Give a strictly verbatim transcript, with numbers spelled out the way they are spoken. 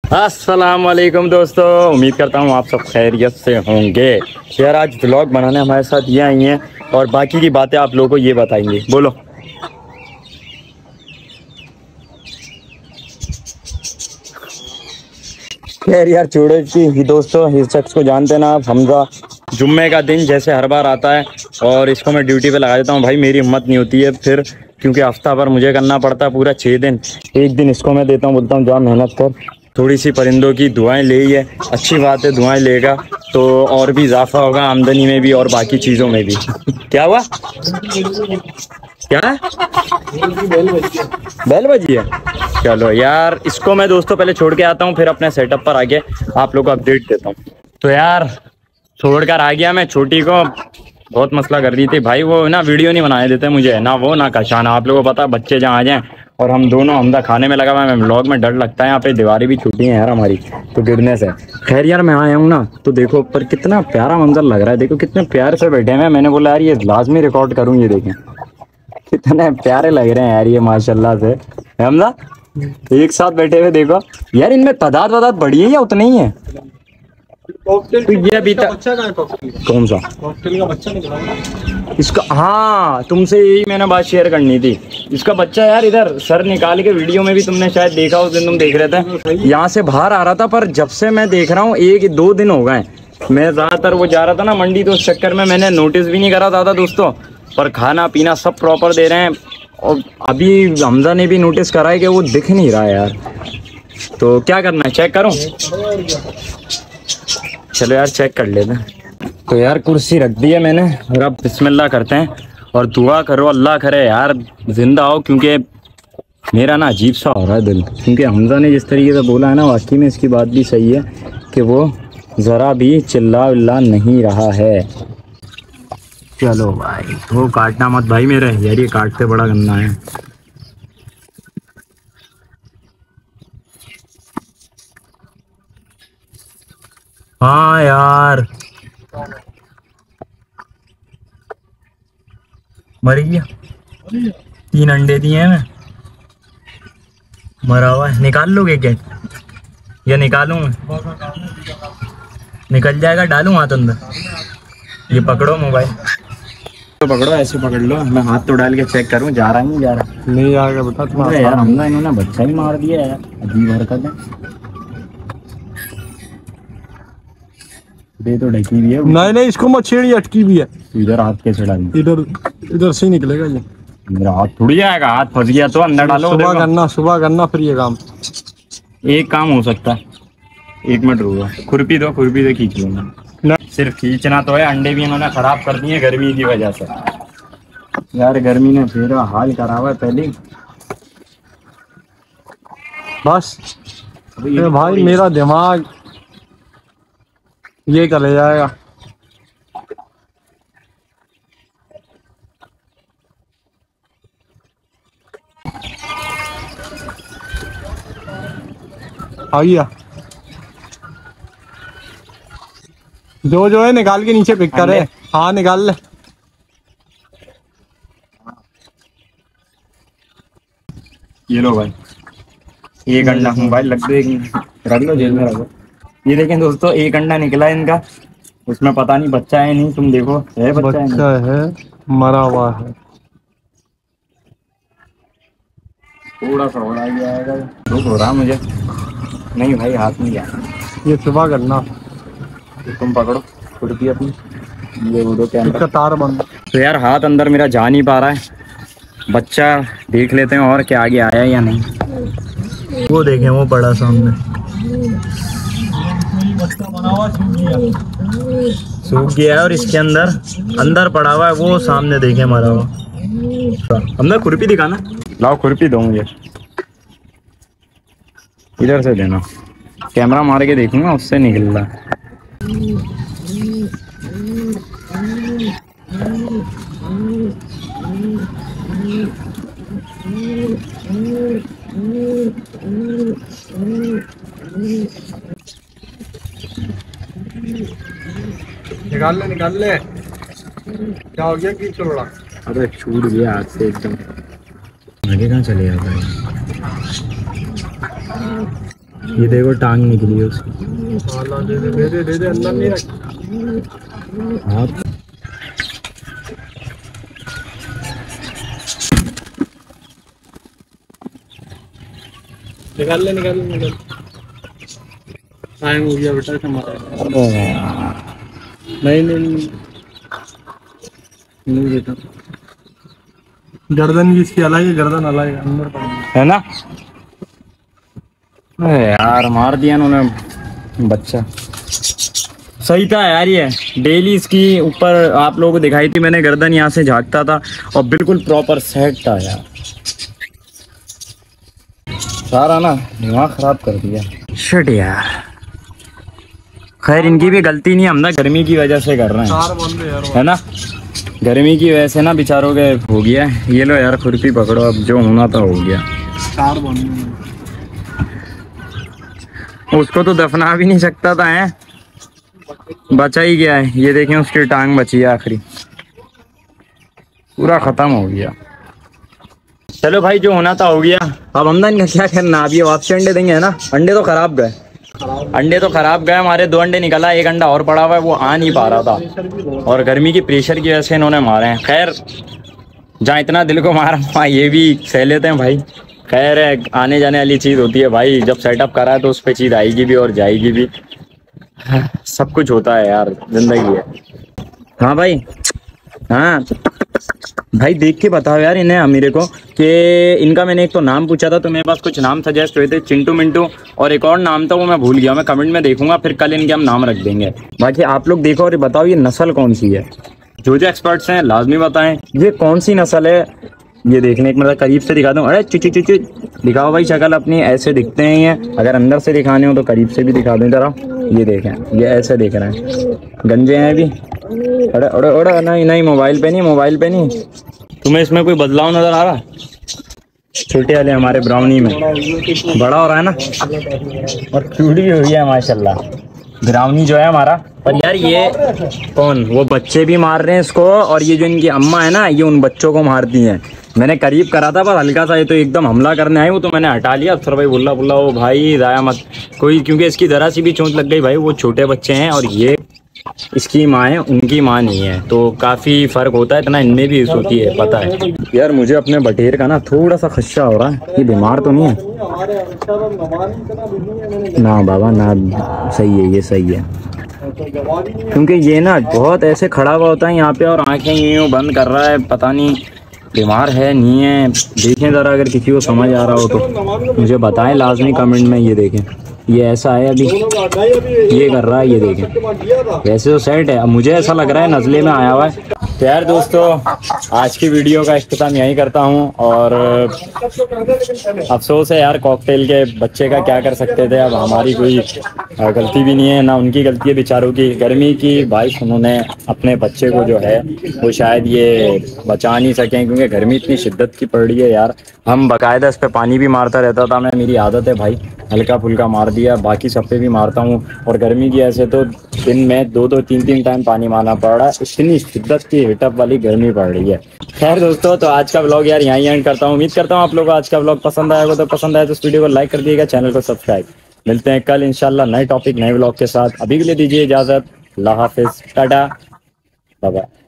अस्सलाम वालेकुम दोस्तों, उम्मीद करता हूँ आप सब खैरियत से होंगे। यार आज व्लॉग बनाने हमारे साथ ये आई हैं और बाकी की बातें आप लोगों को ये बताएंगे। बोलो। खैर यार छोड़ो कि दोस्तों, इस शख्स को जानते ना आप, हमजा। जुम्मे का दिन जैसे हर बार आता है और इसको मैं ड्यूटी पे लगा देता हूँ। भाई मेरी हिम्मत नहीं होती है फिर, क्योंकि हफ्ता भर मुझे करना पड़ता है पूरा छः दिन। एक दिन इसको मैं देता हूँ, बोलता हूँ जा मेहनत कर। थोड़ी सी परिंदों की दुआएं ले ही है, अच्छी बात है, दुआएं लेगा तो और भी इजाफा होगा आमदनी में भी और बाकी चीज़ों में भी। क्या हुआ? क्या है? बैल बजी है। चलो यार, इसको मैं दोस्तों पहले छोड़ के आता हूँ, फिर अपने सेटअप पर आके आप लोग को अपडेट देता हूँ। तो यार छोड़ कर आ गया मैं छोटी को। बहुत मसला कर रही थी भाई, वो ना वीडियो नहीं बनाए देते मुझे, ना वो ना कशाना। आप लोगों को पता, बच्चे जहाँ आ जाएं और हम दोनों, हमदा खाने में लगा हुआ है, मैं व्लॉग में डर लगता है। यहाँ पे दीवारें भी छूटी हैं यार हमारी, तो गिरने से। खैर यार मैं आया हूँ ना, तो देखो ऊपर कितना प्यारा मंजर लग रहा है। देखो कितने प्यार से बैठे हैं। मैंने बोला यार ये लाजमी रिकॉर्ड करूँ। ये देखें कितने प्यारे लग रहे हैं यार ये, माशाल्लाह से। हमदा एक साथ बैठे हुए देखो यार, इनमें तादाद वादाद बढ़ी है या उतनी ही है? तो ये अभी तक कौन सा कॉकटेल का बच्चा निकला इसका? हाँ, तुमसे यही मैंने बात शेयर करनी थी। इसका बच्चा यार इधर सर निकाल के, वीडियो में भी तुमने शायद देखा, उस दिन तुम देख रहे थे, यहाँ से बाहर आ रहा था। पर जब से मैं देख रहा हूँ एक दो दिन हो गए, मैं ज्यादातर वो जा रहा था ना मंडी, तो उस चक्कर में मैंने नोटिस भी नहीं करा था दोस्तों। पर खाना पीना सब प्रॉपर दे रहे हैं। और अभी हमजा ने भी नोटिस करा है कि वो दिख नहीं रहा है यार। तो क्या करना है, चेक करूँ? चलो यार चेक कर लेते हैं। तो यार कुर्सी रख दी है मैंने, और अब बिस्मिल्लाह करते हैं और दुआ करो अल्लाह करे यार जिंदा हो, क्योंकि मेरा ना अजीब सा हो रहा है दिल। क्योंकि हमजा ने जिस तरीके से बोला है ना, वाकई में इसकी बात भी सही है कि वो ज़रा भी चिल्ला विल्ला नहीं रहा है। चलो भाई, वो काटना मत भाई मेरे यार, ये काटते बड़ा गंदा है। हाँ यार मर गया, तीन अंडे दिए हैं मैं, मरा हुआ है। निकाल लोगे क्या या निकालूं मैं? निकल जाएगा, डालूं हाथ अंदर? ये पकड़ो मोबाइल, तो पकड़ो, ऐसे पकड़ लो। मैं हाथ तो डाल के चेक करूं, जा रहा नहीं जा रहा? नहीं जाएगा बेटा तुम्हारा यार। हमने इन्होंने बच्चा ही मार दिया यार, अजीब हरकत है। दे तो ढकी भी है। नहीं नहीं, इसको मत छेड़ी, अटकी भी है। इधर हाथ कैसे डालूं? इधर इधर से ही निकलेगा ये। मेरा हाथ थोड़ी जाएगा, हाथ फंस गया तो अंदर डालो। सुबह करना, सुबह करना फिर ये काम। एक काम हो सकता है, एक मिनट रुको, खुरपी दो, खुरपी से खींच लूंगा। सिर्फ खींचना तो है। अंडे भी इन्होंने खराब कर दिए गर्मी की वजह से। यार गर्मी ने फिर हाल करा हुआ है पहले। बस भाई मेरा दिमाग ये चले जाएगा। आ गया जो जो है निकाल के नीचे पिक करे। हाँ निकाल ले। ये लो भाई, एक अंडा मोबाइल लग देगी, रख लो जेल में रखो। ये देखें दोस्तों, एक अंडा निकला है इनका, उसमें पता नहीं बच्चा है नहीं। तुम देखो है बच्चा, बच्चा है, मरा हुआ है। थोड़ा सा हो जाएगा, दुख हो रहा मुझे। नहीं भाई हाथ नहीं जाना, ये सुबह करना। तो तुम पकड़ो खुरपी अपनी, ये वो दो कैमरा तार बंद। तो यार हाथ अंदर मेरा जा नहीं पा रहा है। बच्चा देख लेते हैं और क्या आगे आया या नहीं। वो देखें, वो पड़ा सामने, सूख गया है और इसके अंदर अंदर पड़ा हुआ है। वो सामने देखें मरा हुआ। हमने खुरपी दिखाना, लाओ खुरपी दो मुझे, इधर से देना। कैमरा मार के देखूंगा, उससे निकल रहा है। निकाल ले निकाल ले। क्या हो गया कि छोड़ा? अरे छूट गया हाथ से एकदम। आगे कहाँ चले जाता है? ये देखो टांग निकली है उसकी। हाला दे दे, दे दे, दे दे, अंदर नहीं रख। हाँ निकाल ले, निकाल ले, निकाल। टाइम हो गया बेटा, हमारा। नहीं नहीं नहीं नहीं बेटा, गर्दन भी इसकी अलग है, गर्दन अलग है, अंदर है ना। अरे यार मार दिया उन्होंने बच्चा। सही था यार, ये डेली इसकी ऊपर आप लोगों को दिखाई थी मैंने, गर्दन यहाँ से झांकता था और बिल्कुल प्रॉपर सेट था यार। सारा ना दिमाग खराब कर दिया। शिट यार, खैर इनकी भी गलती नहीं, हम ना गर्मी की वजह से कर रहे हैं, है ना। गर्मी की वजह से ना बेचारों के हो गया। ये लो यार खुरपी पकड़ो, अब जो होना था हो गया। उसको तो दफना भी नहीं सकता था, है बचा ही गया है। ये देखें उसकी टांग बची है आखिरी, पूरा खत्म हो गया। चलो भाई जो होना था हो गया। अब हम ना इनका क्या करना, अब ये वापसी अंडे देंगे, है ना। अंडे तो खराब गए, अंडे तो खराब गए हमारे। दो अंडे निकला, एक अंडा और पड़ा हुआ है, वो आ नहीं पा रहा था और गर्मी की प्रेशर की वजह से इन्होंने मारे हैं। खैर जहाँ इतना दिल को मारा वहाँ ये भी सह लेते हैं भाई। खैर है, आने जाने वाली चीज़ होती है भाई, जब सेटअप करा है तो उस पर चीज़ आएगी भी और जाएगी भी। सब कुछ होता है यार, जिंदगी है। हाँ भाई, हाँ भाई देख के बताओ यार इन्हें मेरे को कि इनका मैंने एक तो नाम पूछा था तो मेरे पास कुछ नाम सजेस्ट हुए थे, चिंटू मिंटू, और एक और नाम था वो मैं भूल गया। मैं कमेंट में देखूंगा, फिर कल इनके हम नाम रख देंगे। बाकी आप लोग देखो और बताओ ये नस्ल कौन सी है। जो जो एक्सपर्ट्स हैं लाजमी बताएं ये कौन सी नस्ल है। ये देखने एक मतलब करीब से दिखा दूं। अरे चुचू चुचू दिखाओ भाई शक्ल अपनी, ऐसे दिखते हैं ये। अगर अंदर से दिखाने हो तो करीब से भी दिखा दूं जरा। ये देखें, ये ऐसे देख रहे हैं, गंजे हैं भी। अरे अरे अरे नहीं नहीं, मोबाइल पे नहीं, मोबाइल पे नहीं। तुम्हें इसमें कोई बदलाव नजर आ रहा है? छोटे वाले हमारे ब्राउनी में बड़ा हो रहा है ना, और चूड़ी भी हुई है माशाल्लाह ब्राउनी जो है हमारा। पर यार ये कौन, वो बच्चे भी मार रहे हैं इसको, और ये जो इनकी अम्मा है ना ये उन बच्चों को मारती हैं। मैंने करीब करा था पर हल्का सा, ये तो एकदम हमला करने आई, वो तो मैंने हटा लिया। अफसर भाई बुल्ला बुल्ला वो भाई जाया मत कोई, क्योंकि इसकी जरा सी भी चोट लग गई भाई, वो छोटे बच्चे हैं और ये इसकी माँ है, उनकी माँ नहीं है, तो काफ़ी फ़र्क होता है। इतना इनमें भी होती है, पता है यार। मुझे अपने बटेर का ना थोड़ा सा खदशा हो रहा है, ये बीमार तो नहीं है ना बाबा ना। सही है, ये सही है, क्योंकि ये ना बहुत ऐसे खड़ा हुआ होता है यहाँ पे और आंखें यूँ बंद कर रहा है, पता नहीं बीमार है नहीं है। देखें ज़रा, अगर किसी को समझ आ रहा हो तो मुझे बताएं लाजमी कमेंट में। ये देखें, ये ऐसा है अभी, ये कर रहा है, ये देखें। वैसे तो सेट है, अब मुझे ऐसा लग रहा है नज़ले में आया हुआ है। तो यार दोस्तों आज की वीडियो का इख्तिताम यहीं करता हूँ, और अफसोस है यार कॉकटेल के बच्चे का, क्या कर सकते थे। अब हमारी कोई गलती भी नहीं है, ना उनकी गलती है बेचारों की। गर्मी की बारिश उन्होंने अपने बच्चे को जो है वो शायद ये बचा नहीं सकें, क्योंकि गर्मी इतनी शिद्दत की पड़ रही है यार। हम बाकायदा इस पर पानी भी मारता रहता था मैं, मेरी आदत है भाई, हल्का फुल्का मार दिया, बाकी सब पे भी मारता हूँ। और गर्मी की ऐसे तो दिन में दो दो तीन तीन टाइम पानी मारना पड़ रहा है, इतनी शिद्दत की हिटअप वाली गर्मी पड़ रही है। खैर दोस्तों, तो आज का व्लॉग यार यहीं एंड करता हूँ। उम्मीद करता हूँ आप लोगों को आज का व्लॉग पसंद आएगा, तो पसंद आए तो इस वीडियो को लाइक कर दिएगा, चैनल को सब्सक्राइब। मिलते हैं कल इंशाल्लाह नए टॉपिक नए व्लॉग के साथ। अभी के लिए दीजिए इजाज़त, अल्लाह हाफिज़, टाटा, बाय बाय।